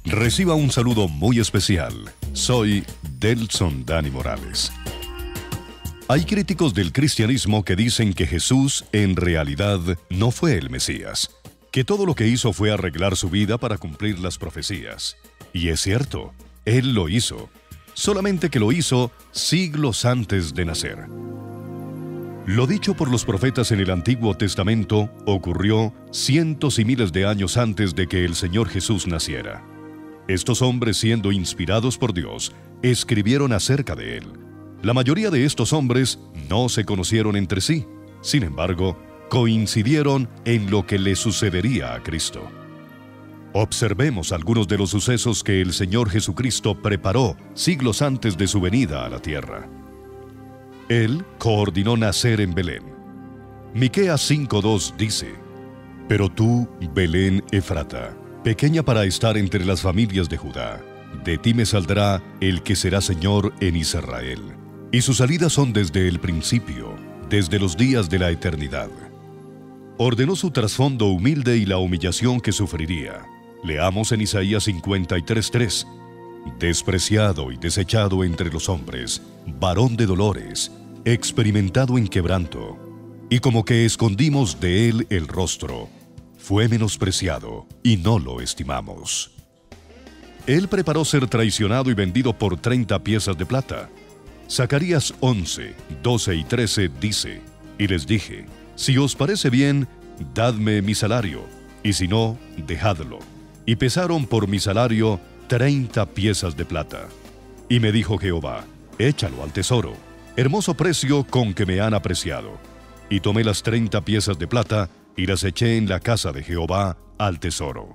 Reciba un saludo muy especial. Soy Delson Dani Morales. Hay críticos del cristianismo que dicen que Jesús, en realidad, no fue el Mesías, que todo lo que hizo fue arreglar su vida para cumplir las profecías. Y es cierto, Él lo hizo, solamente que lo hizo siglos antes de nacer. Lo dicho por los profetas en el Antiguo Testamento ocurrió cientos y miles de años antes de que el Señor Jesús naciera. Estos hombres, siendo inspirados por Dios, escribieron acerca de Él. La mayoría de estos hombres no se conocieron entre sí. Sin embargo, coincidieron en lo que le sucedería a Cristo. Observemos algunos de los sucesos que el Señor Jesucristo preparó siglos antes de su venida a la tierra. Él coordinó nacer en Belén. Miqueas 5:2 dice: «Pero tú, Belén Efrata, pequeña para estar entre las familias de Judá, de ti me saldrá el que será Señor en Israel, y sus salidas son desde el principio, desde los días de la eternidad». Ordenó su trasfondo humilde y la humillación que sufriría. Leamos en Isaías 53:3: «Despreciado y desechado entre los hombres, varón de dolores, experimentado en quebranto, y como que escondimos de él el rostro, fue menospreciado y no lo estimamos». Él preparó ser traicionado y vendido por 30 piezas de plata. Zacarías 11:12 y 13 dice: «Y les dije, si os parece bien, dadme mi salario, y si no, dejadlo. Y pesaron por mi salario 30 piezas de plata. Y me dijo Jehová, échalo al tesoro, hermoso precio con que me han apreciado. Y tomé las 30 piezas de plata y las eché en la casa de Jehová al tesoro».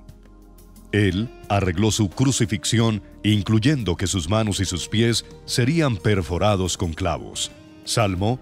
Él arregló su crucifixión, incluyendo que sus manos y sus pies serían perforados con clavos. Salmo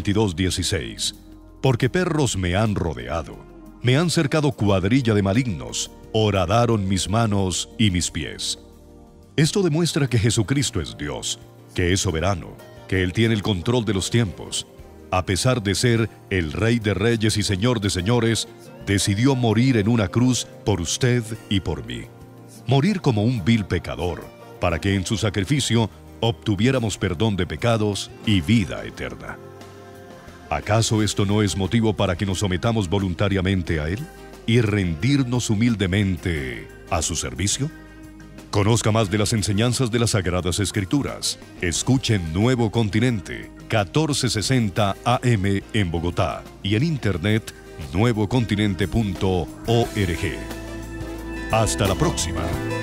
22:16: «Porque perros me han rodeado, me han cercado cuadrilla de malignos, horadaron mis manos y mis pies». Esto demuestra que Jesucristo es Dios, que es soberano, que Él tiene el control de los tiempos. A pesar de ser el Rey de Reyes y Señor de Señores, decidió morir en una cruz por usted y por mí. Morir como un vil pecador, para que en su sacrificio obtuviéramos perdón de pecados y vida eterna. ¿Acaso esto no es motivo para que nos sometamos voluntariamente a Él y rendirnos humildemente a su servicio? Conozca más de las enseñanzas de las Sagradas Escrituras. Escuche Nuevo Continente, 1460 AM en Bogotá, y en internet nuevocontinente.org. Hasta la próxima.